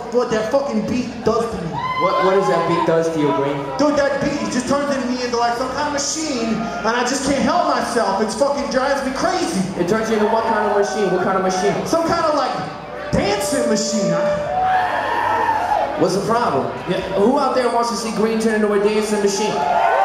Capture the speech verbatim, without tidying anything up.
what that fucking beat does to me. What what does that beat does to you, Green? Dude, that beat just turns me into like some kind of machine, and I just can't help myself. It's fucking drives me crazy. It turns you into what kind of machine? What kind of machine? Some kind of like dancing machine. What's the problem? Yeah. Who out there wants to see Green turn into a dancing machine?